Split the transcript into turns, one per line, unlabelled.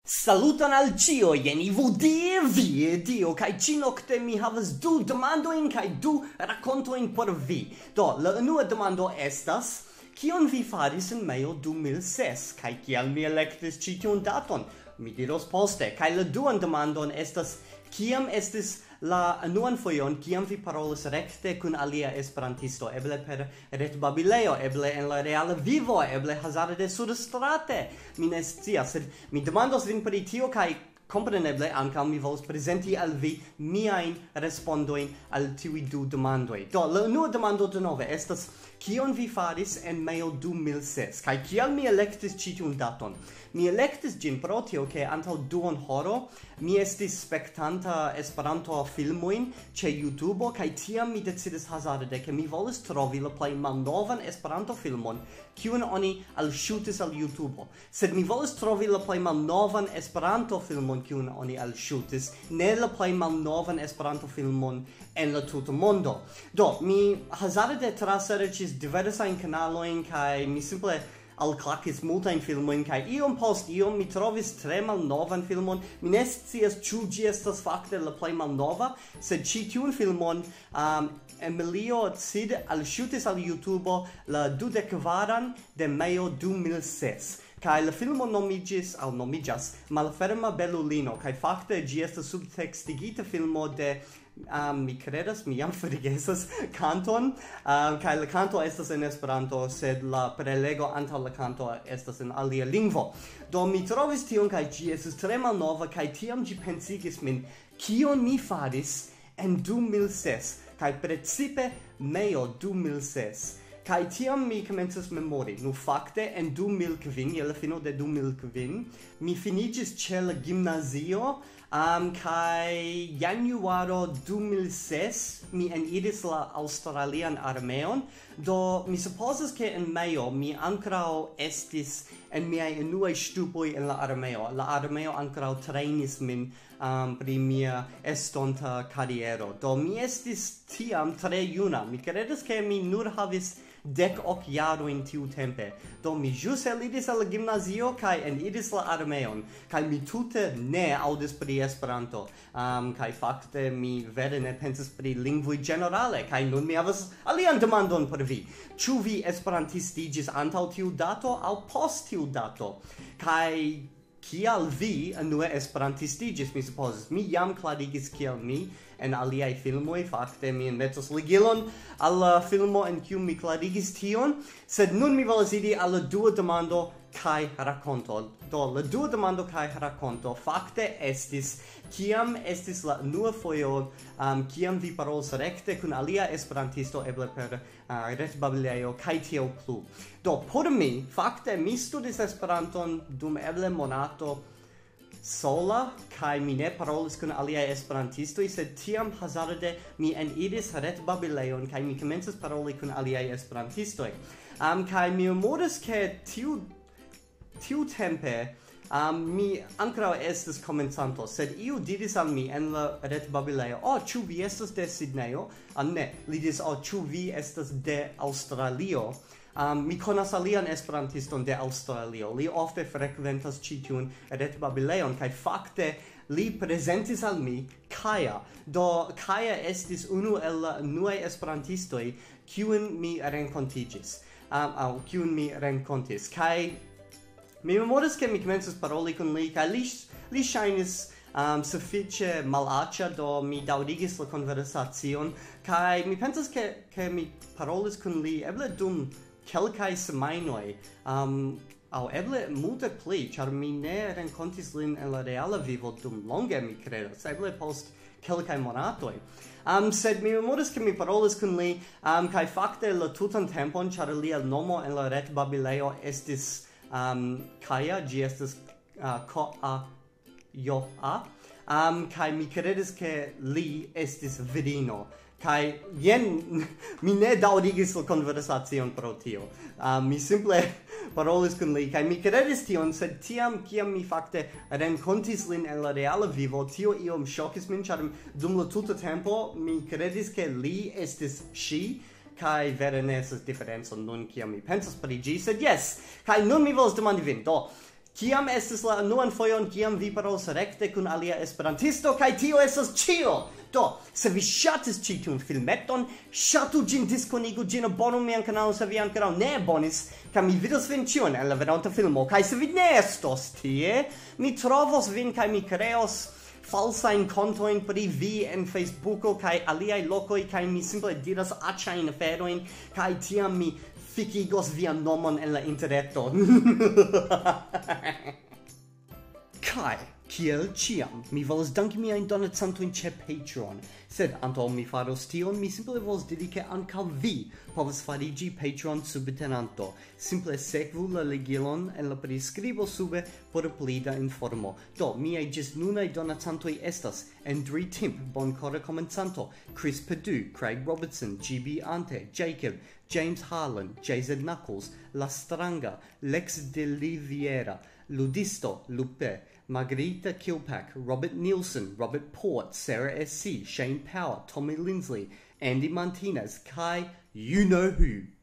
Saluton al cio, jeni video, kai cinocte mi havas du demandoin kai du racontoin por vi. Do, la unua demando estas, kion vi faris en majo 2006, kai kial mi electis ci tiun daton? Mi diros poste, kai la duan demandon estas, kiam estis la unuan foion, kiam vi parolas rekte kun alia esperantisto, eble per retbabileo, eble en la reala vivo, eble hazarde surstrate. Mi ne scias, sed mi demandos vin pri tio, kai compreneble ankaŭ mi volas prezenti al vi miajn respondoin al tiuj du demandoj. Do, la unua demando denove estas, kion vi faris en majo 2006, kai kial mi electis ci tiun daton? Mi electis gin pro tio, ke antaŭ duonhoro mi estis spektanta Esperanto filmojn ĉe YouTube, kaj tiam mi decidis hazarde, ke mi volis trovi la plej malnovan Esperanto filmon, kiun oni alŝutis al YouTube. Sed mi volis trovi la plej malnovan Esperanto filmon, kiun oni alŝutis, ne la plej malnovan Esperanto filmon en la tuta mondo. Do, mi hazarde traserĉis diversajn kanalojn, kaj mi simple alklakis multajn filmojn, kaj iom post iom mi trovis tre malnovan filmon. Mi ne scias ĉu ĝi estas fakte la plej malnova, sed ĉi tiun filmon Emilio Cid alŝutis al YouTube la 24 de majo 2006. Kai la filmo nomiĝas Malferma belulino, kaj fakte ĝi estas subtekstigita filmo de mi credas, mi jam forgesas kanton, kai la kanto estas en Esperanto, sed la prelego antaŭ la kanto estas en alia lingvo. Do mi trovis tion, kaj ĝi estas tre malnova, kaj tiam ĝi pensigis min, kion mi faris en 2006, kaj precipe majo 2006. Kai tiam mi komencas memori. Nu fakte en 2005, je la fino de 2005, mi finiĝis ĉe la gimnazio, kai januaro 2006 mi eniris la Aŭstralian armeon. Do mi supozas ke en majo mi ankoraŭ estis en miaj unuaj ŝtupoj en la armeo. La armeo ankoraŭ trejnis min pri mia estonta kariero. Do mi estis tiam tre juna. Mi kredas ke mi nur havis 10 jarojn tiutempe. Do mi ĵus eliris al la gimnazio kaj eniris la armeon, kaj mi tute ne aŭdis pri Esperanto, kaj fakte mi vere ne pensas pri lingvoj ĝenerale, kaj nun mi havas alian demandon por vi. Ĉu vi esperantistiĝis antaŭ tiu dato aŭ post tiu dato? Kaj kial vi unue esperantistiĝis, mi supozas? Mi jam klarigis kial mi en aliaj filmoj, fakte mi enmetos ligilon al la filmo en kiu mi klarigis tion, sed nun mi volas iri al la dua demando kaj rakonto. Do, la dua demando kaj rakonto fakte estis, kiam estis la unua fojo, kiam vi parolas rekte kun alia esperantisto, eble per retbabilejo kaj tiel plu. Do, por mi, fakte mi studis Esperanton dum eble monato sola, kaj mi ne parolis kun aliaj esperantistoj, sed tiam hazarde mi eniris retbabilejon kaj mi komencis paroli kun aliaj esperantistoj. Kaj mi memoras ke tiutempe mi ankoraŭ estis komencanto, sed iu diris al mi en la retbabilejo: ĉu vi estas de Sidnejo? Ne, li diris: ĉu vi estas de Aŭstralio? Mi konas alian esperantiston de Aŭstralio. Li ofte frekventas ĉi tiun retbabilejon, kaj fakte li prezentis al mi Kaja. Do Kaja estis unu el la unuaj esperantistoj kiujn mi renkontiĝis, aŭ kiujn mi renkontis. Kaj mi memoras ke mi komencis paroli kun li, kaj li ŝajnis sufiĉe malaĉa, do mi daŭrigis la konversacion, kaj mi pensas ke mi parolis kun li eble dum kelkaj semajnoj, aŭ eble multe pli, ĉar mi ne renkontis lin en la reala vivo dum longe, mi kredas, eble post kelkaj monatoj. Sed mi memoras ke mi parolis kun li, kaj fakte la tutan tempon, ĉar lia nomo en la retbabilejo estis Kaja, ĝi estas K-A-J-A, kaj mi kredis ke li estis virino. Kaj jen mi ne daŭrigis la konversacion pro tio. Mi simple parolis kun li, kaj mi kredis tion, sed tiam kiam mi fakte renkontis lin en la reala vivo, tio iom ŝokis min, ĉar dum la tuta tempo mi kredis ke li estis ŝi, kai vere ne estas diferenco nun kiam mi pensas pri ĝi, sed yes, kai nun mi volas demandi vin. Do, Kiam estis la unuan fojon kiam vi parolas rekte kun alia esperantisto, kaj tio estas ĉio. Do, se vi ŝatis ĉi tiun filmeton, ŝatu ĝin, diskonigu ĝin, abonu mian kanalon se vi ankoraŭ ne abonis, kaj mi vidos vin ĉion en la venonta filmo. Kaj se vi ne estos tie, mi trovos vin kaj mi kreos falsajn kontojn pri vi en Facebooko kaj aliaj lokoj, kaj mi simple diras aĉajn aferojn, kaj tiam mi fikigos vian nomon en la interreto. Kai, kiel ciam, mi volas danki miajn donacantojn ĉe Patreon, sed antaŭ mi faros tion, mi simple volas diri ke ankaŭ vi povas fariĝi Patreon subtenanto. Simple sekvu la ligilon en la priskribo sube por pli da informo. Do, miaj ĝisnunaj donacantoj estas Adri, Timp, Bonkora, Komencanto, Perdue, Craig Robertson, G.B.Ante, Jacob, James Harland, jzknuckles, LaStranga, Lex de Liviera, Ludisto, Lupe, Margarita Kilpack, Robert Nielsen, Robert Port, Sarah S.C., Shane Power, Tommy Lindsley, Andy Martinez, Kai, you know who.